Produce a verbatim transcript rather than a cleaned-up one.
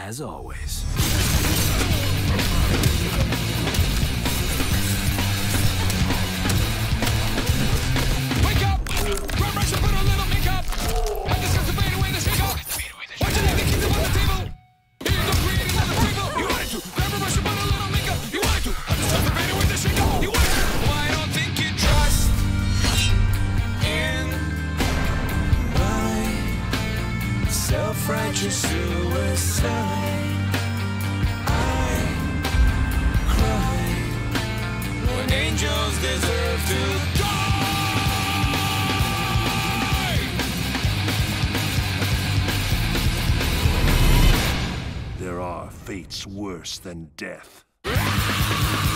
as always. Wake up! Grab brush and put a little makeup! I discuss the fade away the shake up! Watch it like the kingdom on the table! Here you go, creating another table! You wanted to! Grab a brush and put a little makeup! You wanted to! I discuss the fade away the shake up! You wanted to! Well, I don't think you trust in my self-righteous suicide. I cry when angels deserve to die. There are fates worse than death.